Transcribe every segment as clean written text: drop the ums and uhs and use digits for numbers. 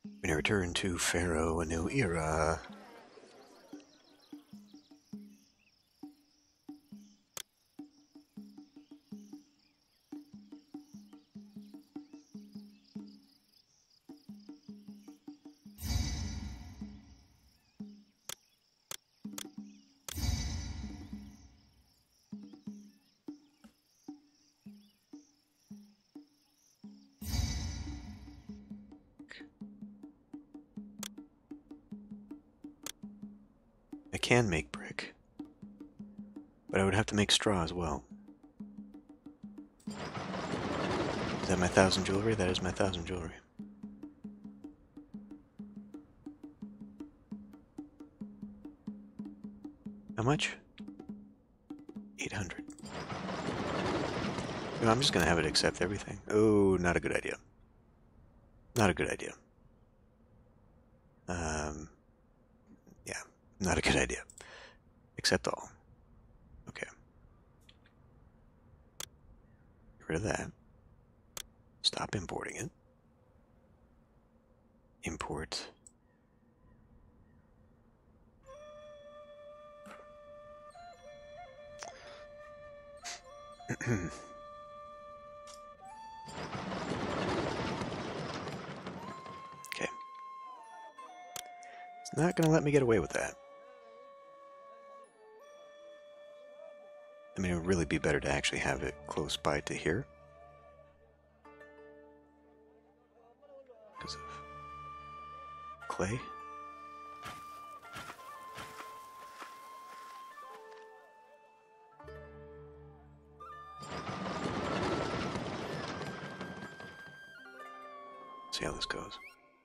We return to Pharaoh, a new era. I can make brick, but I would have to make straw as well. Is that my 1,000 jewelry? That is my 1,000 jewelry. How much? 800. No, I'm just gonna have it accept everything. Oh, not a good idea. Not a good idea. Yeah, not a good idea. Accept all. Okay. Get rid of that. Stop importing it. Import. Okay. It's not going to let me get away with that. I mean, it would really be better to actually have it close by to here. Because of clay. See how this goes.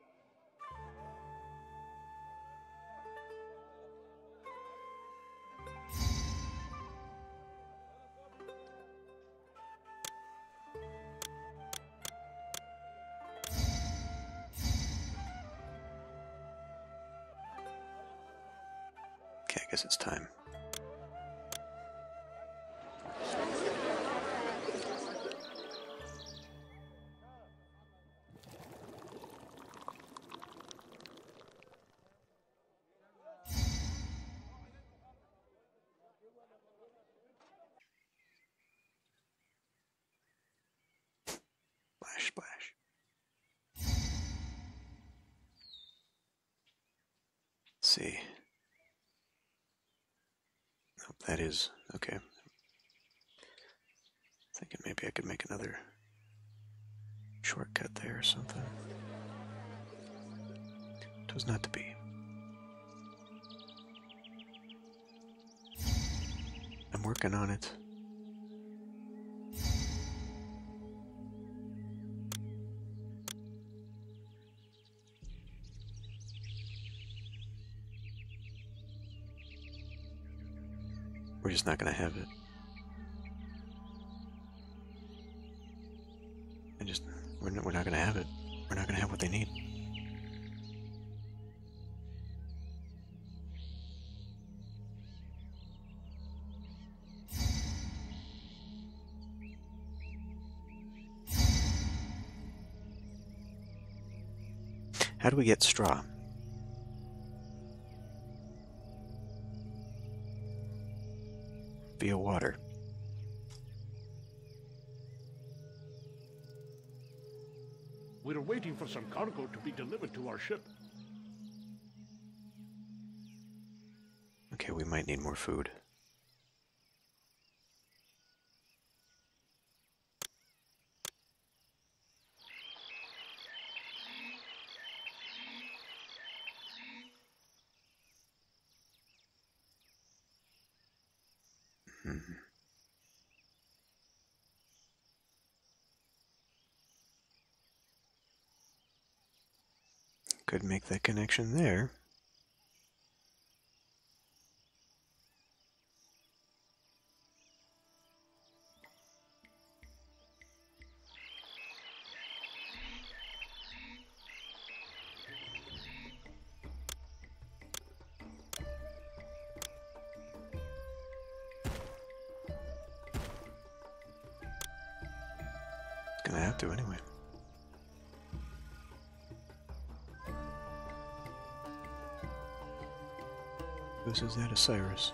Okay, I guess it's time. Splash, splash. Let's see. Nope, that is okay. Thinking maybe I could make another shortcut there or something. It was not to be. I'm working on it. We're just not going to have it. We're not going to have it. We're not going to have what they need. How do we get straw? Via water. We're waiting for some cargo to be delivered to our ship. Okay, we might need more food. Could make that connection there. Gonna have to anyway. Whose is that? Osiris.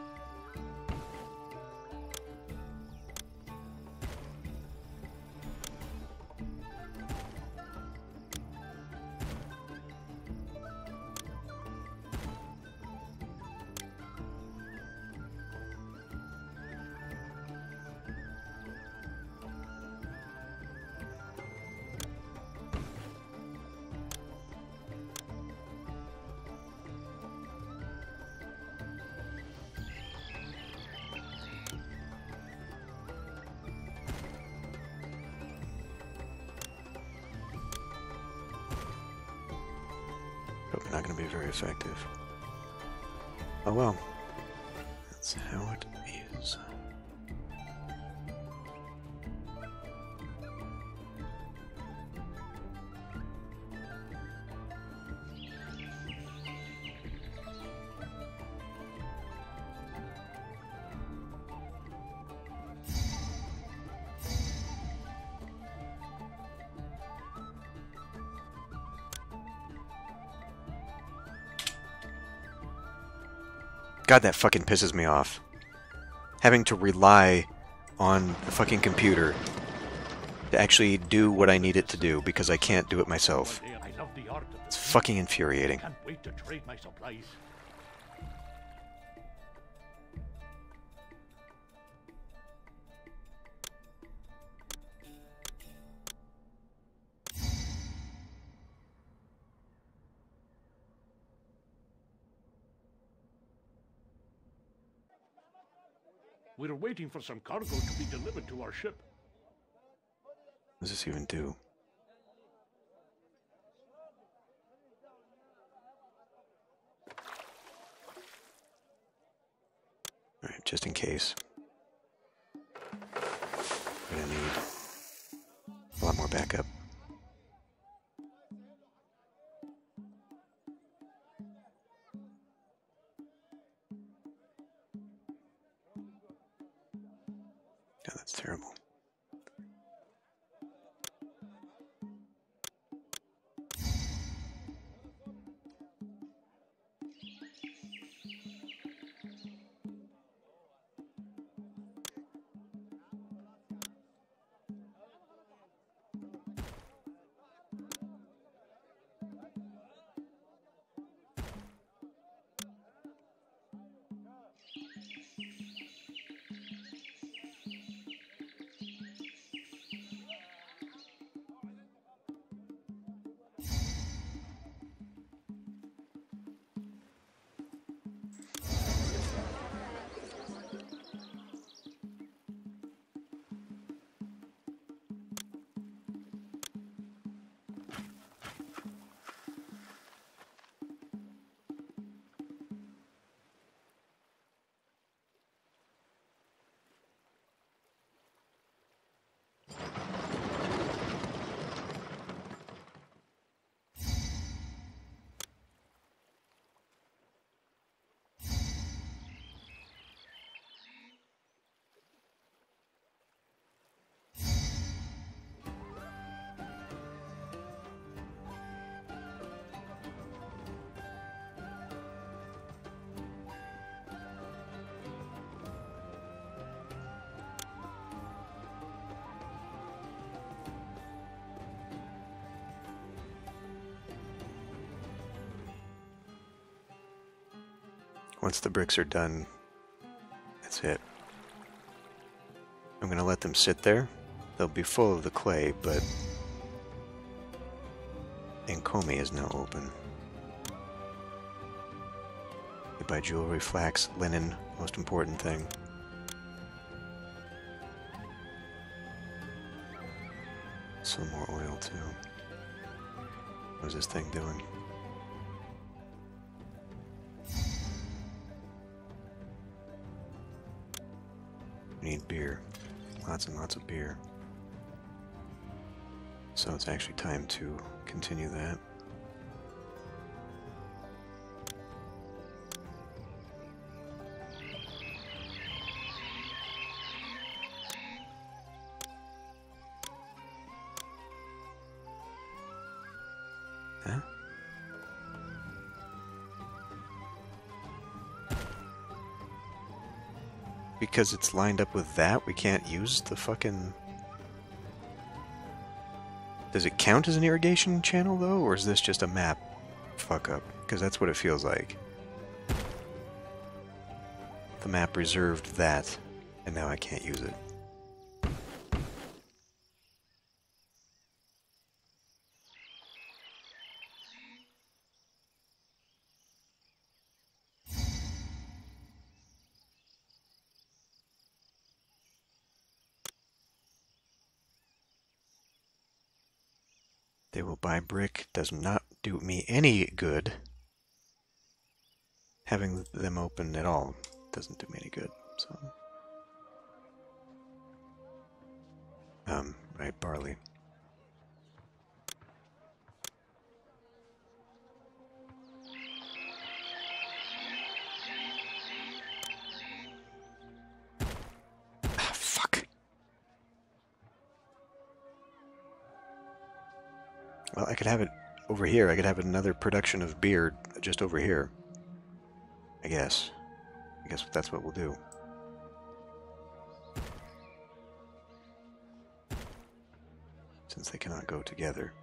Probably not going to be very effective. Oh well. That's how it is. God, that fucking pisses me off. Having to rely on the fucking computer to actually do what I need it to do because I can't do it myself. I love the art of It's fucking infuriating. can't wait to trade my supplies. We're waiting for some cargo to be delivered to our ship. What does this even do? Alright, just in case. I'm gonna need a lot more backup. Yeah, that's terrible. Once the bricks are done, that's it. I'm gonna let them sit there. They'll be full of the clay, but Nkomi is now open. You buy jewelry, flax, linen, most important thing. Some more oil too. What's this thing doing? We need beer. Lots and lots of beer. So it's actually time to continue that. Huh? because it's lined up with that, we can't use the fucking... Does it count as an irrigation channel, though, or is this just a map fuck-up? Because that's what it feels like. The map reserved that, and now I can't use it. They will buy brick. Does not do me any good. Having them open at all doesn't do me any good, so... right, barley. Ah, fuck. Well, I could have it over here. I could have another production of beer just over here. I guess. I guess that's what we'll do. Since they cannot go together.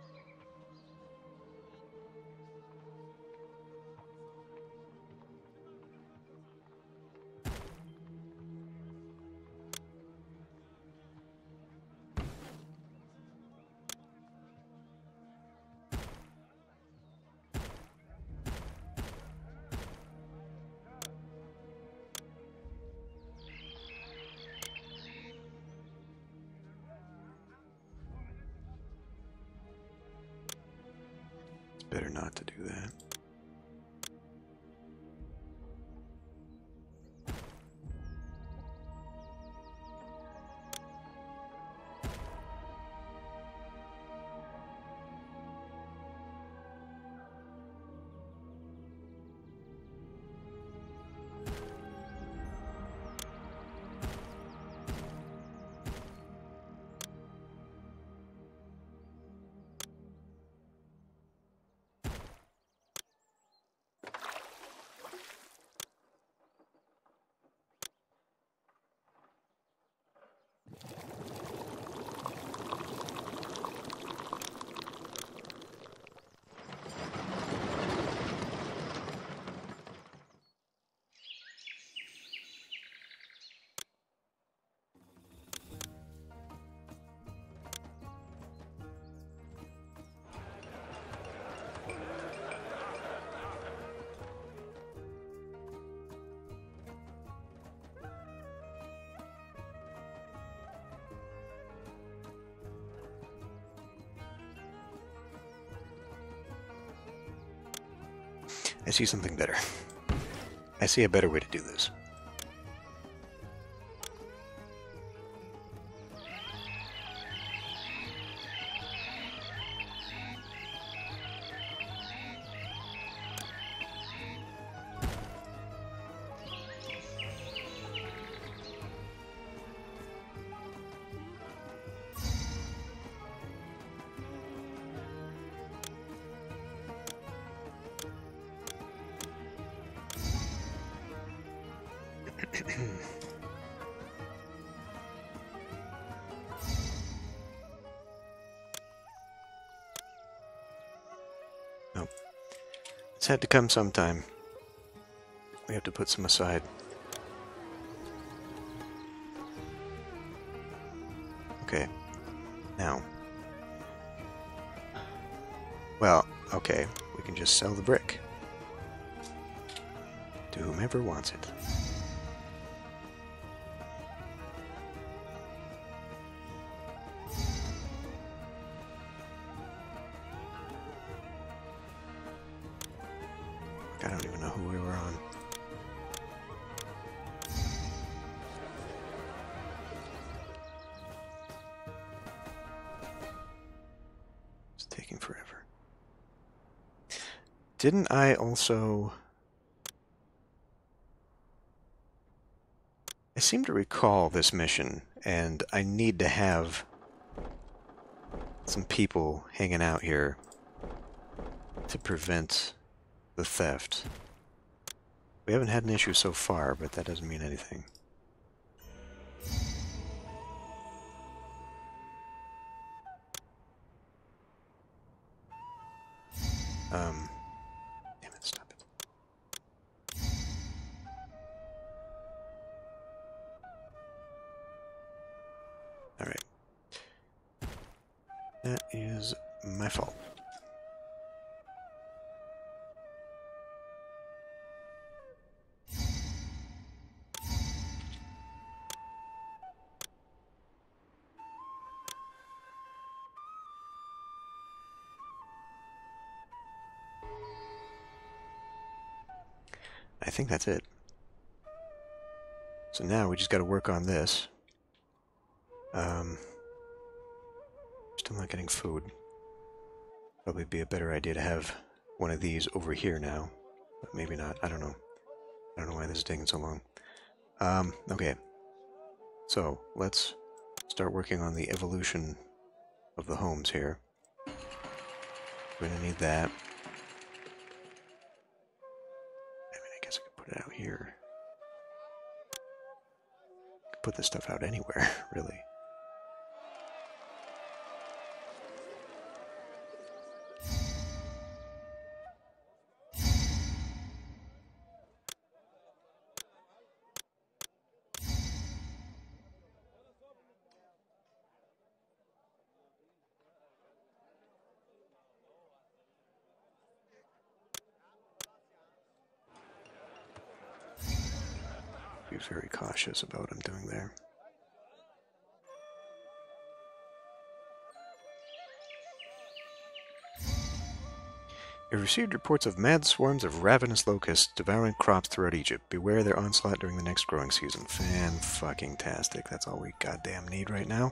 Better not to do that. I see something better. I see a better way to do this. Nope. It's had to come sometime. We have to put some aside. Okay. Now. Well, okay. We can just sell the brick. To whomever wants it. I don't even know who we were on. It's taking forever. Didn't I also... I seem to recall this mission, and I need to have some people hanging out here to prevent the theft. We haven't had an issue so far, but that doesn't mean anything. Damn it, stop it. Alright. That is my fault. I think that's it. So now we just gotta work on this. Still not getting food. Probably be a better idea to have one of these over here now. But maybe not. I don't know. I don't know why this is taking so long. Okay. So, let's start working on the evolution of the homes here. We're gonna need that. I mean, I guess I could put it out here. I could put this stuff out anywhere, really. Be very cautious about what I'm doing there. You've received reports of mad swarms of ravenous locusts devouring crops throughout Egypt. Beware their onslaught during the next growing season. Fan-fucking-tastic. That's all we goddamn need right now.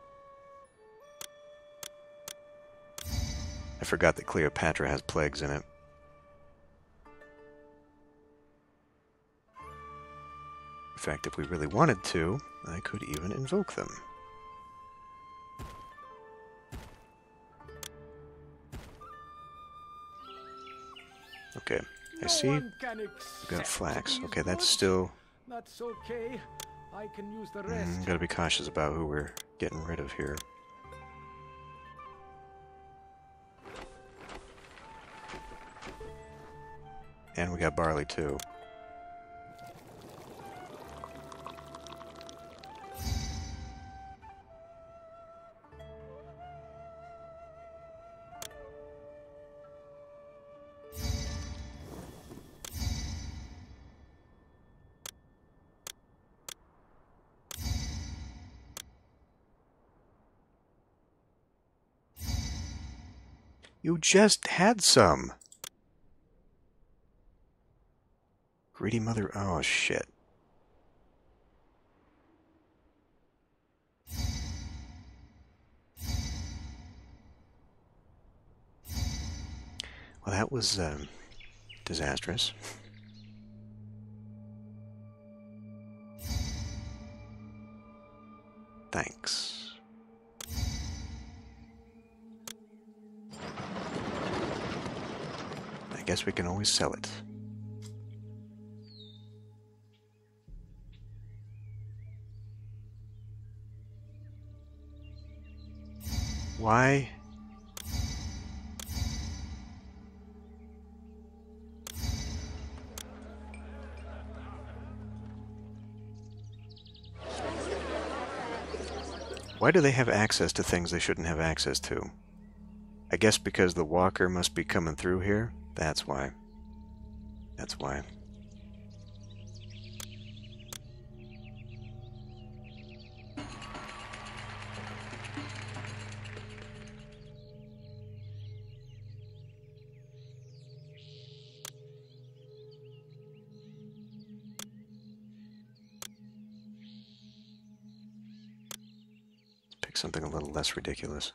I forgot that Cleopatra has plagues in it. In fact, if we really wanted to, I could even invoke them. Okay, I see. We've got flax. Okay, that's still... That's okay. I can use the rest. Gotta be cautious about who we're getting rid of here. And we got barley too. You just had some! Greedy mother... Oh, shit. Well, that was, disastrous. Thanks. I guess we can always sell it. Why? Why do they have access to things they shouldn't have access to? I guess because the walker must be coming through here? That's why. That's why. Let's pick something a little less ridiculous.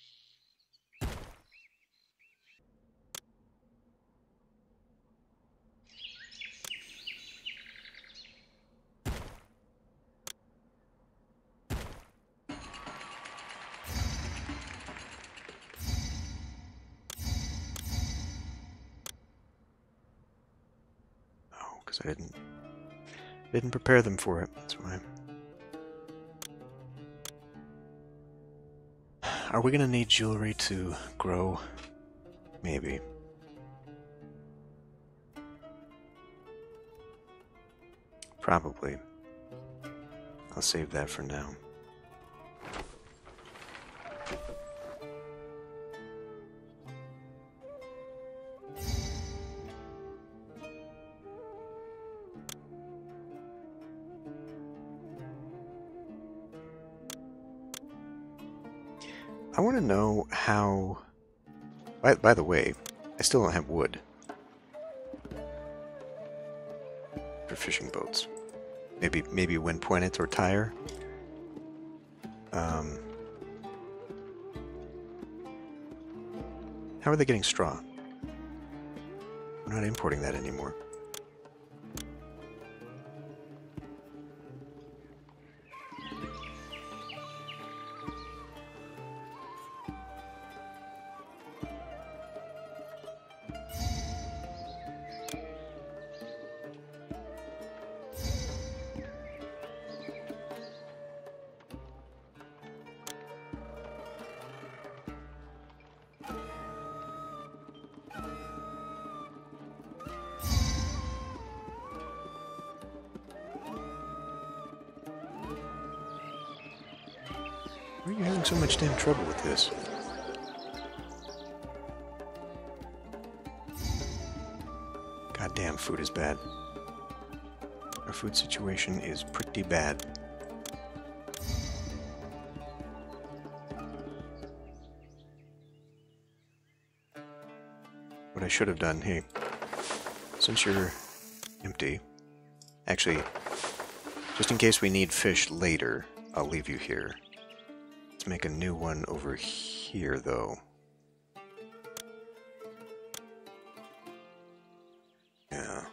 I didn't prepare them for it. That's why. Are we gonna need jewelry to grow? Maybe. Probably. I'll save that for now. I want to know how... By the way, I still don't have wood for fishing boats. Maybe wind point it or tire. How are they getting straw? I'm not importing that anymore. Why are you having so much damn trouble with this? Goddamn, food is bad. Our food situation is pretty bad. What I should have done, hey, since you're empty, actually, just in case we need fish later, I'll leave you here. Let's make a new one over here, though. Yeah.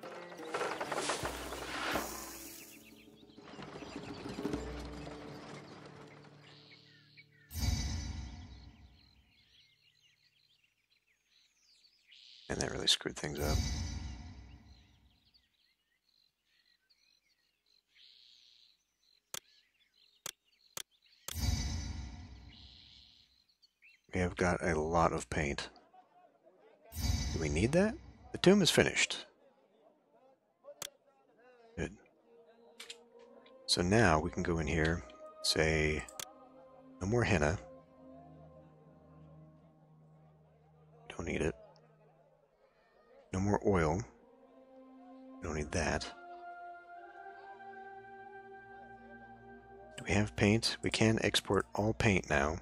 And that really screwed things up. We have got a lot of paint. Do we need that? The tomb is finished. Good. So now we can go in here, say, no more henna. Don't need it. No more oil. Don't need that. Do we have paint? We can export all paint now.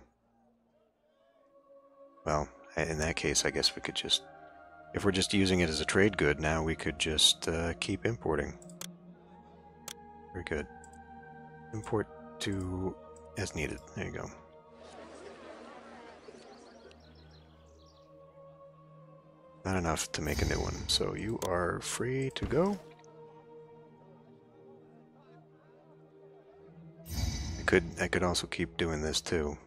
Well, in that case, I guess we could just... If we're just using it as a trade good, now we could just keep importing. Very good. Import to as needed. There you go. Not enough to make a new one, so you are free to go. I could also keep doing this too.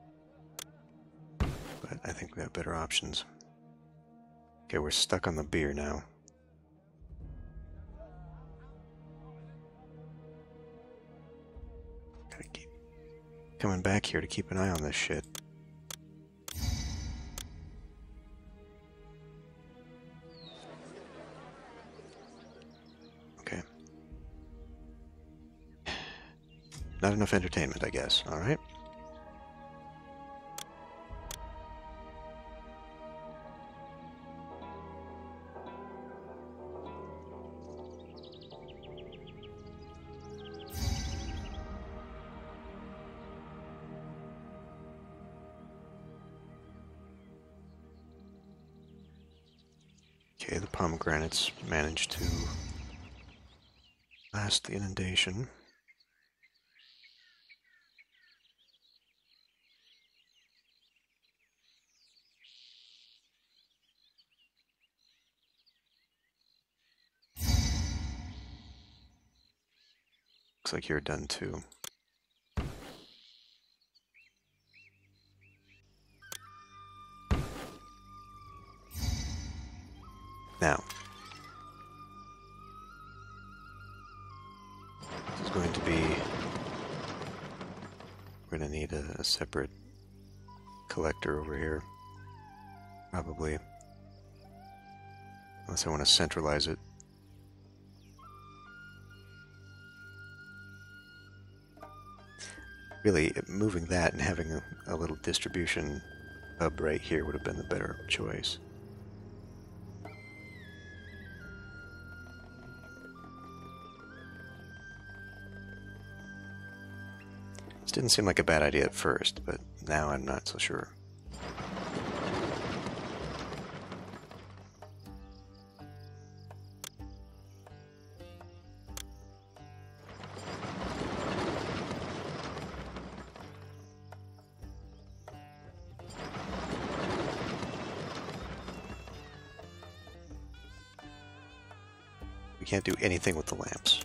But I think we have better options. Okay, we're stuck on the beer now. Gotta keep coming back here to keep an eye on this shit. Okay. Not enough entertainment, I guess. Alright. Okay, the pomegranates managed to last the inundation. Looks like you're done too. Now, this is going to be... We're going to need a separate collector over here. Probably. Unless I want to centralize it. Really, moving that and having a little distribution hub right here would have been the better choice. This didn't seem like a bad idea at first, but now I'm not so sure. We can't do anything with the lamps.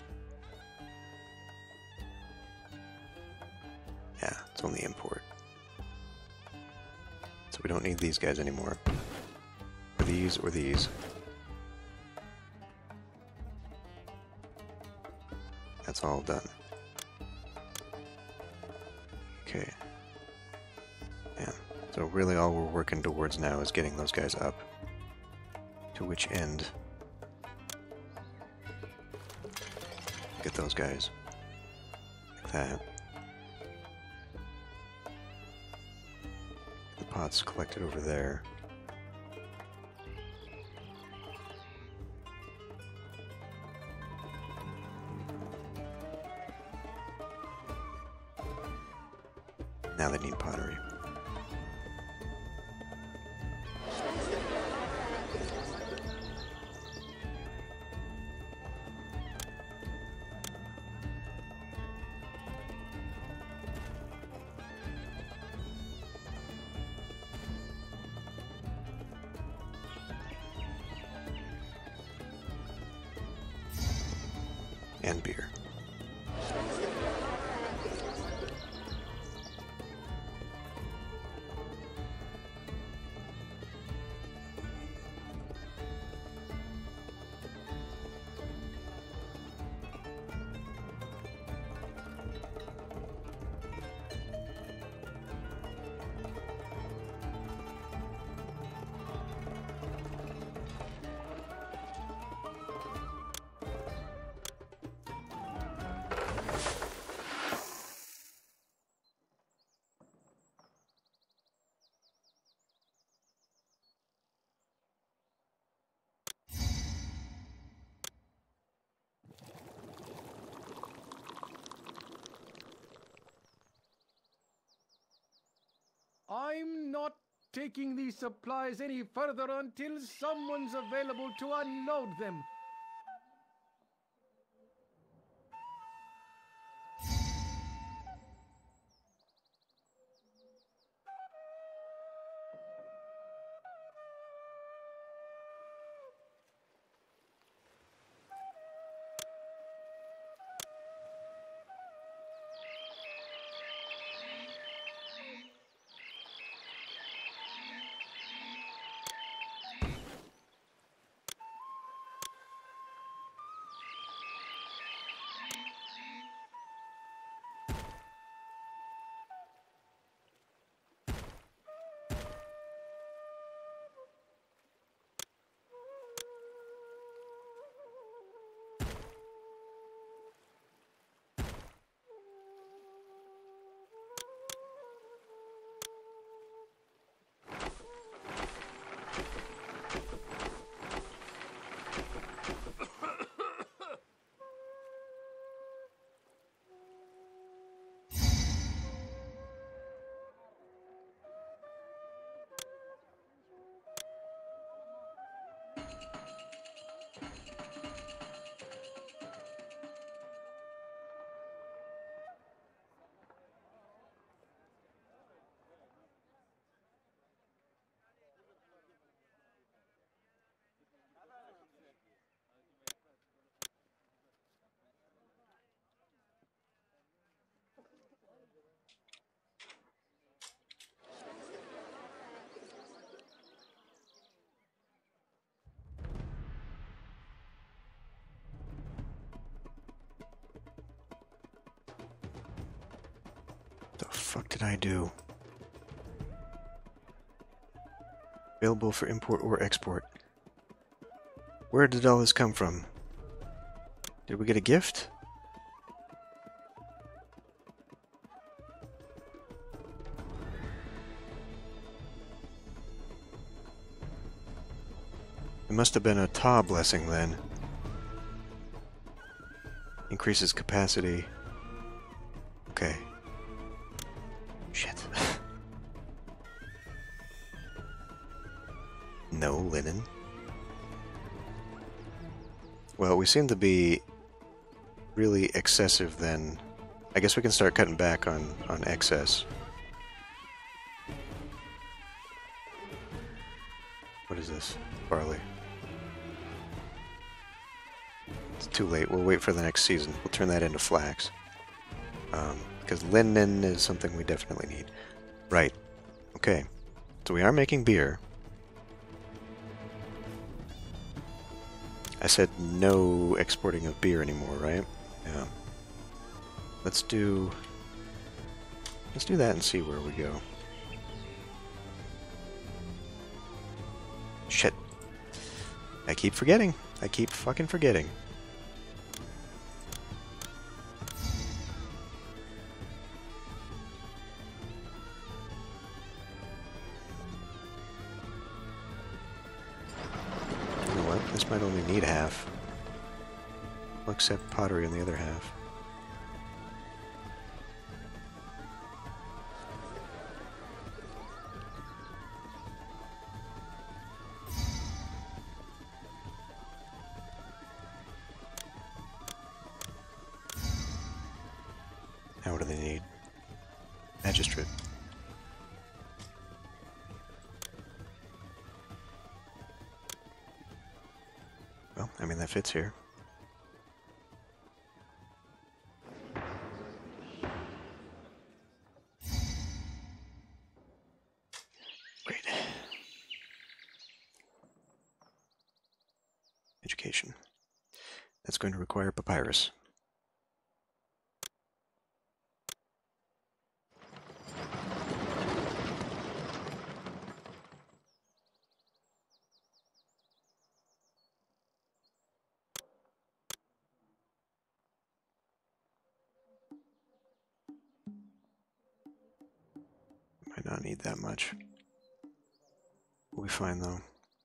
Yeah, it's only import. So we don't need these guys anymore. Or these, or these. That's all done. Okay. Yeah, so really all we're working towards now is getting those guys up. To which end? Get those guys. Like that. The pots collected over there. Now they need pottery. And beer. I'm not taking these supplies any further until someone's available to unload them. The fuck did I do? Available for import or export. Where did all this come from? Did we get a gift? It must have been a Ta blessing then. Increases capacity. Okay. Shit. No linen. Well, we seem to be really excessive then. I guess we can start cutting back on excess. What is this? Barley. It's too late. We'll wait for the next season. We'll turn that into flax. Because linen is something we definitely need. Right. Okay. So we are making beer. I said no exporting of beer anymore, right? Yeah. Let's do that and see where we go. Shit. I keep forgetting. I keep fucking forgetting. You know what? This might only need half. We'll accept pottery on the other half. Now what do they need? Magistrate. Well, I mean that fits here. Wait. Education. That's going to require papyrus. Might not need that much. We'll be fine though.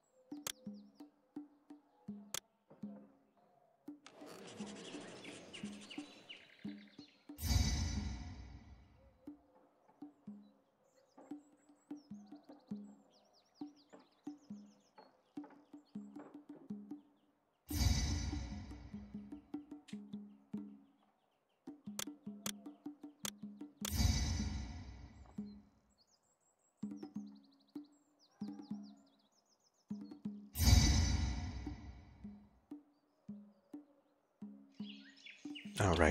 Oh, right.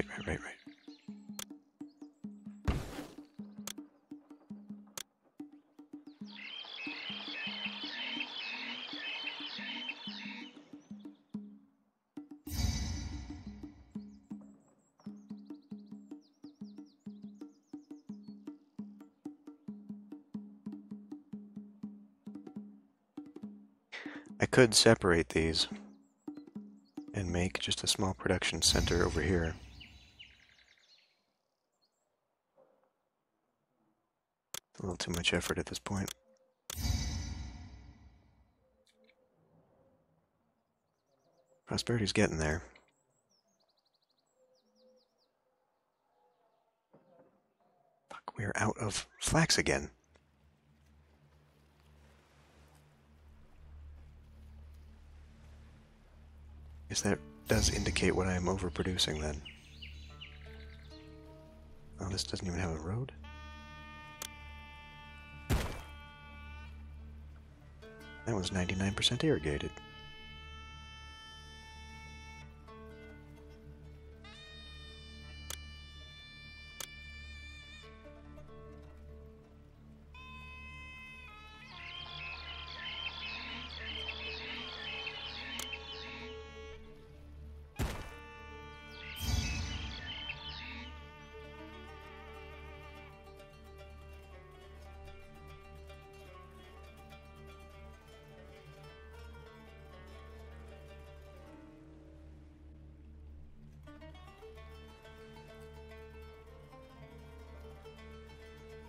I could separate these and make just a small production center over here. A little too much effort at this point. Prosperity's getting there. Fuck, we're out of flax again. Guess that does indicate what I am overproducing then. Oh, this doesn't even have a road? That was 99% irrigated.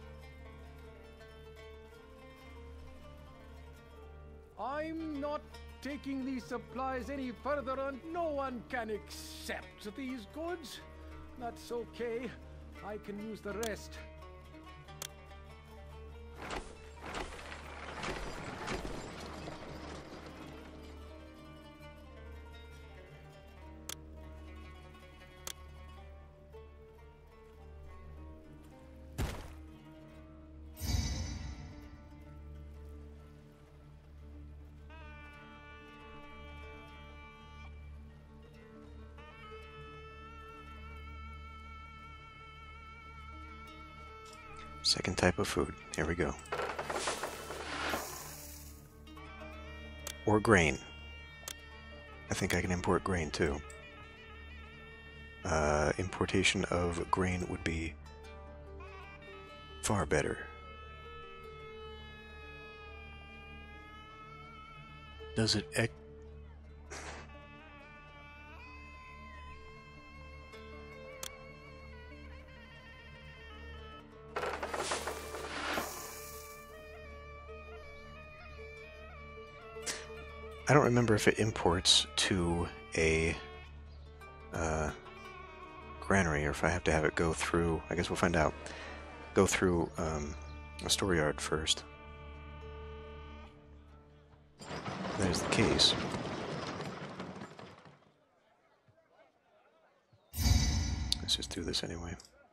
I'm not taking these supplies any further on. No one can accept these goods. That's okay. I can use the rest. Second type of food. Here we go. Or grain. I think I can import grain too. Importation of grain would be far better. Does it I don't remember if it imports to a granary or if I have to have it go through. I guess we'll find out. Go through a storeyard first. If that is the case. Let's just do this anyway.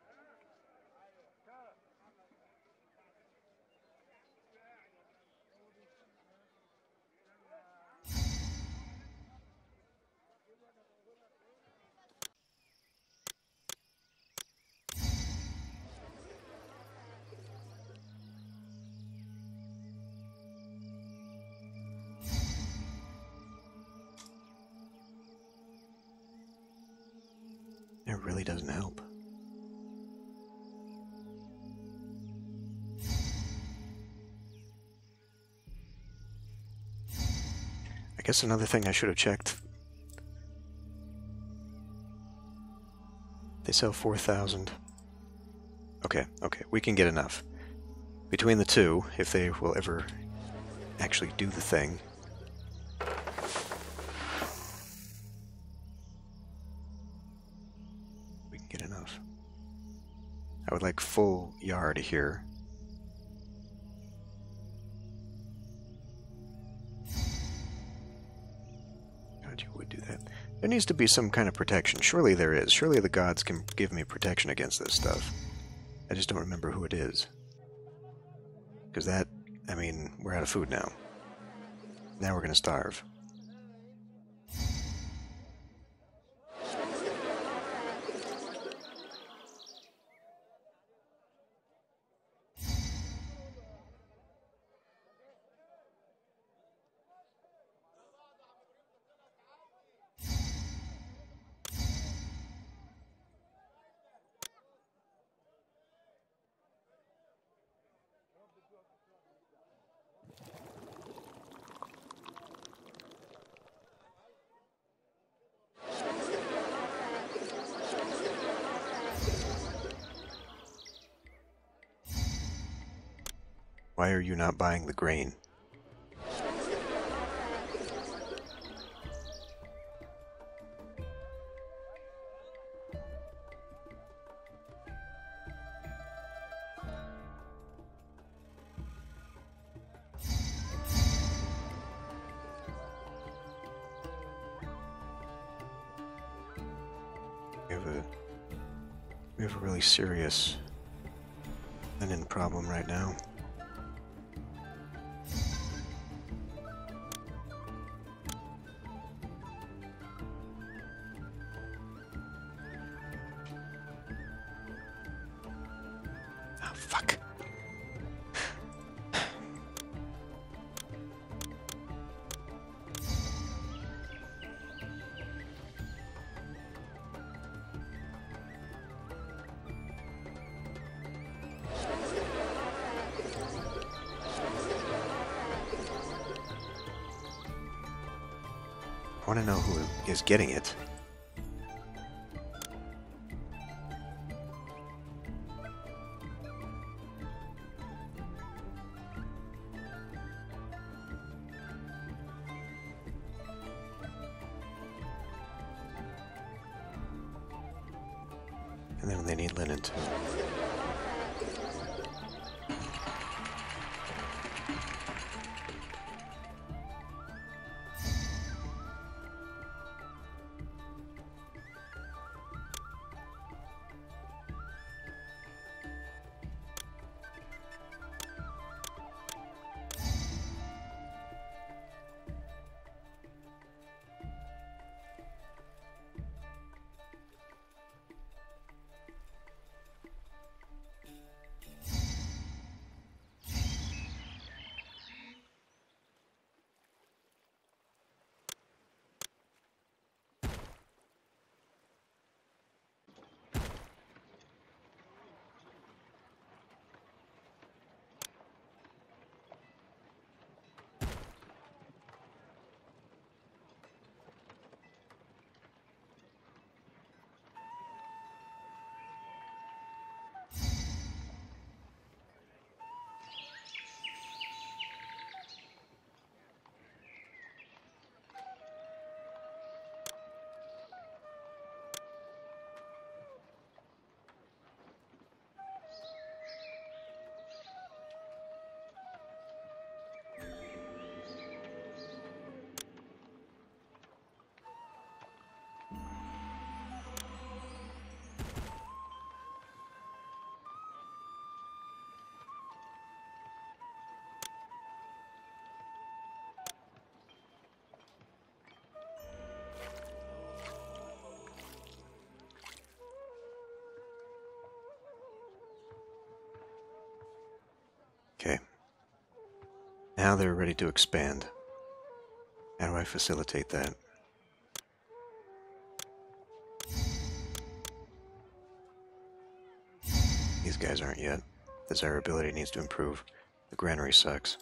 It really doesn't help. I guess another thing I should have checked. They sell 4,000. Okay, we can get enough. Between the two, if they will ever actually do the thing. We can get enough. I would like full yard here. God, you would do that. There needs to be some kind of protection. Surely there is. Surely the gods can give me protection against this stuff. I just don't remember who it is. Because that, I mean, we're out of food now. Now we're going to starve. Why are you not buying the grain? We have a really serious linen problem right now. I want to know who is getting it. And then they need linen too. Okay. Now they're ready to expand. How do I facilitate that? These guys aren't yet. Desirability needs to improve. The granary sucks.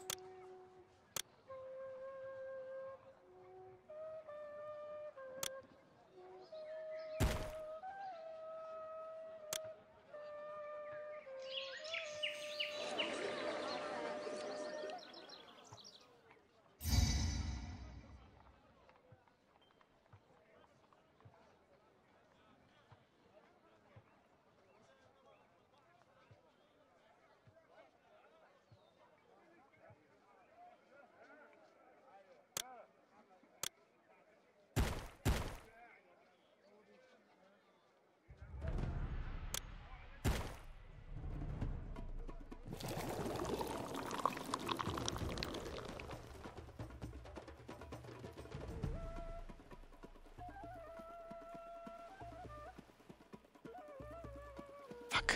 Fuck.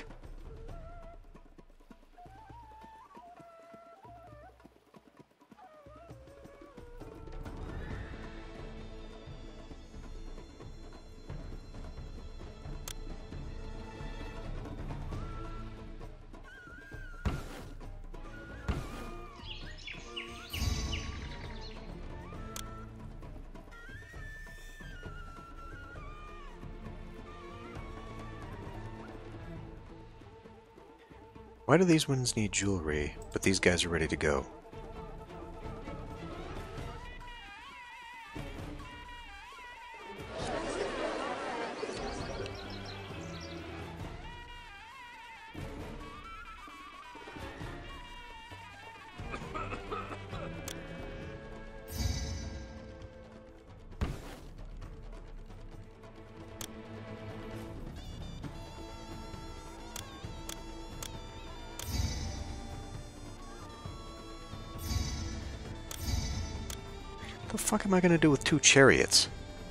Why do these ones need jewelry, but these guys are ready to go? What the fuck am I gonna do with 2 chariots?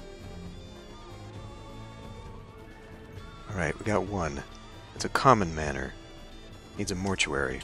Alright, we got 1. It's a common manor. Needs a mortuary.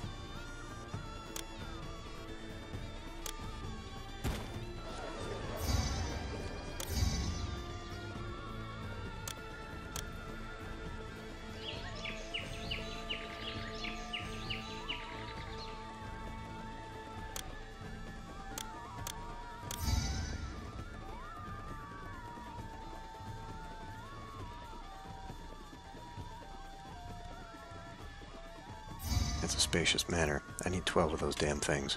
It's a spacious manor. I need 12 of those damn things.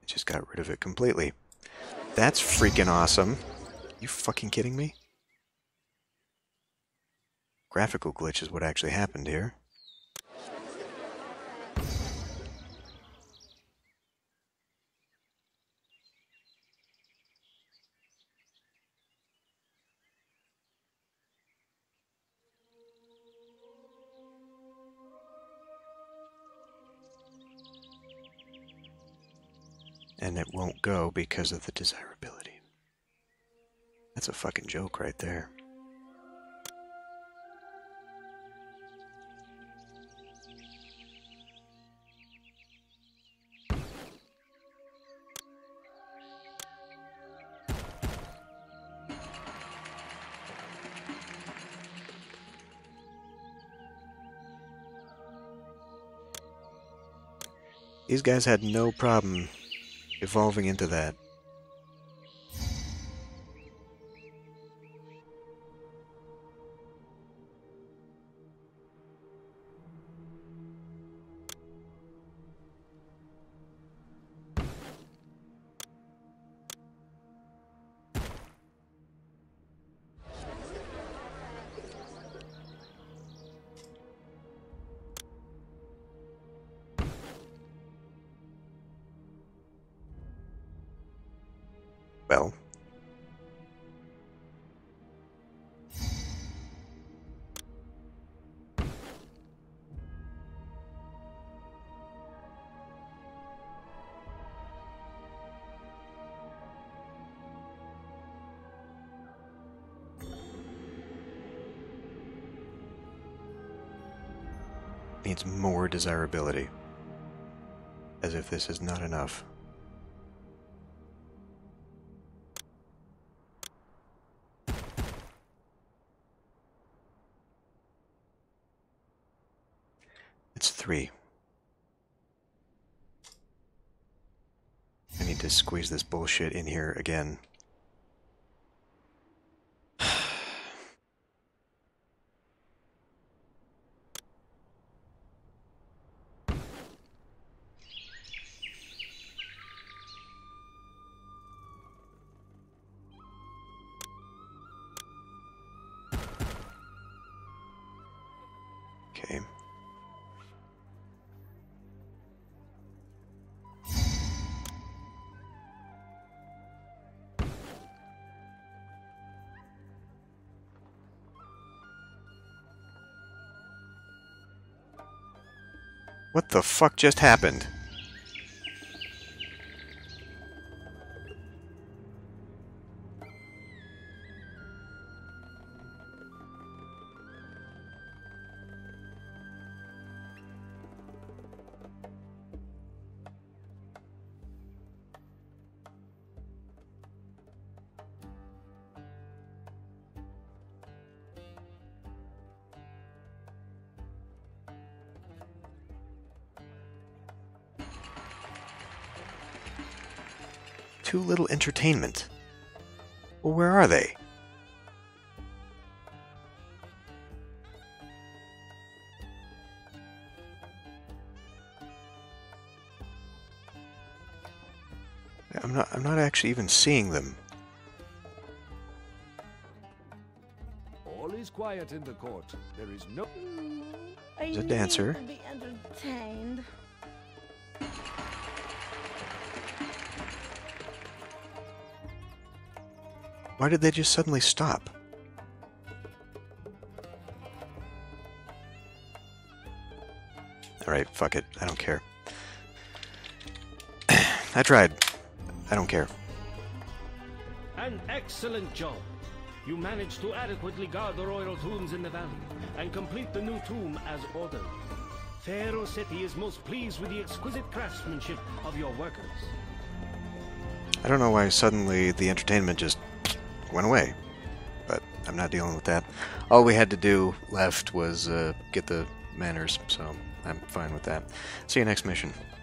just got rid of it completely. That's freaking awesome. You fucking kidding me? Graphical glitch is what actually happened here. And it won't go because of the desirability. That's a fucking joke right there. These guys had no problem evolving into that. Well, needs more desirability. As if this is not enough. It's 3. I need to squeeze this bullshit in here again. Okay. What the fuck just happened? Too little entertainment. Well, where are they? I'm not actually even seeing them. All is quiet in the court. There is no... There's a dancer. I need to be entertained. Why did they just suddenly stop? Alright, fuck it. I don't care. I tried. I don't care. An excellent job. You managed to adequately guard the royal tombs in the valley and complete the new tomb as ordered. Pharaoh Seti is most pleased with the exquisite craftsmanship of your workers. I don't know why suddenly the entertainment just went away, but I'm not dealing with that. All we had to do left was get the manners, so I'm fine with that. See you next mission.